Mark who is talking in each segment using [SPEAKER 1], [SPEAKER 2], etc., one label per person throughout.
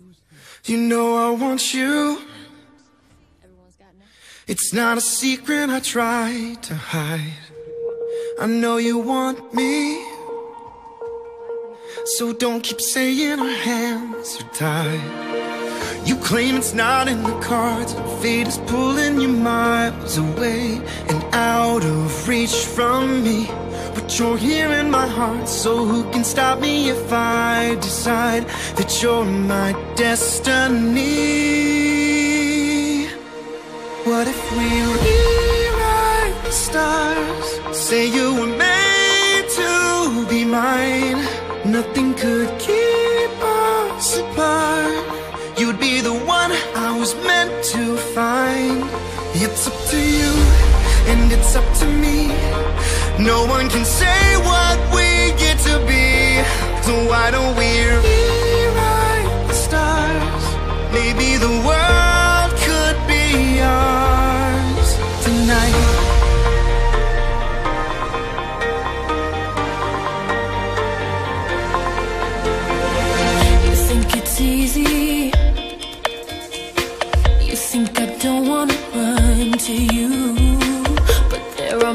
[SPEAKER 1] You know I want you. It's not a secret I try to hide. I know you want me, so don't keep saying our hands are tied. You claim it's not in the cards, fate is pulling you miles away and out of reach from me. But you're here in my heart, so who can stop me if I decide that you're my destiny? What if we rewrite the stars? Say you were made to be mine. Nothing could keep us apart. You'd be the one I was meant to find. It's up to you, and it's up to me. No one can say what we get to be. So why don't we rewrite the stars? Maybe the world could be ours tonight. You think it's easy? You think I don't wanna run to you? But there are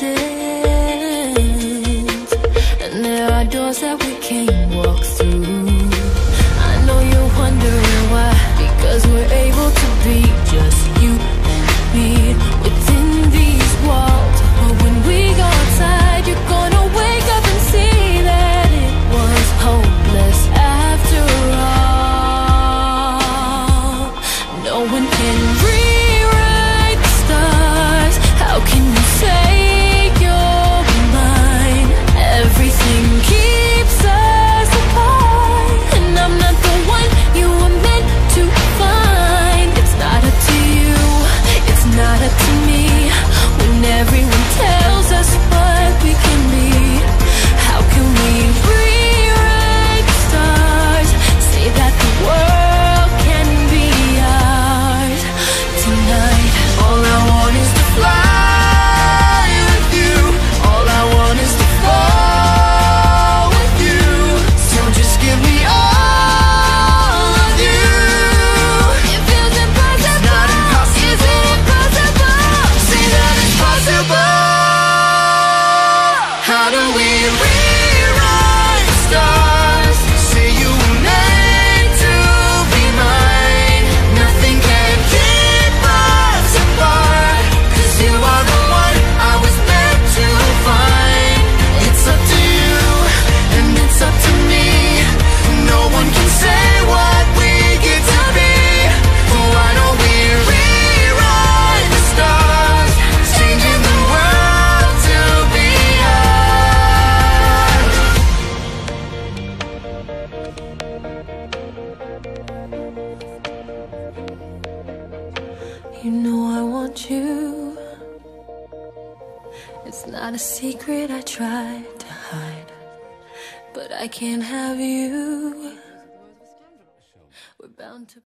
[SPEAKER 1] mountains, and there are doors that we can't walk through. I know you're wondering why, because we're able to be just you and me within these walls. But when we go outside, you're gonna wake up and see that it was hopeless after all. No one can rewrite the stars. How can you say you're mine? Everything keeps us apart, and I'm not the one you were meant to find. It's not up to you, it's not up to me. When everyone tells us what we can be, how can we rewrite the stars? Say that the world can be ours tonight. All I want is to fly with you. All I want is to fall with you. So just give me all of you. It feels impossible. It's not impossible. Is it impossible? Say that it's possible. How do we rewrite the stars? Say you were made to be mine. Nothing can keep us apart, 'cause you are the one I was meant to find. It's up to you, and it's up to me. No one can say what we get to be. Why don't we rewrite the stars? Changing the world to be ours. You know I want you. It's not a secret I tried to hide, but I can't have you. We're bound to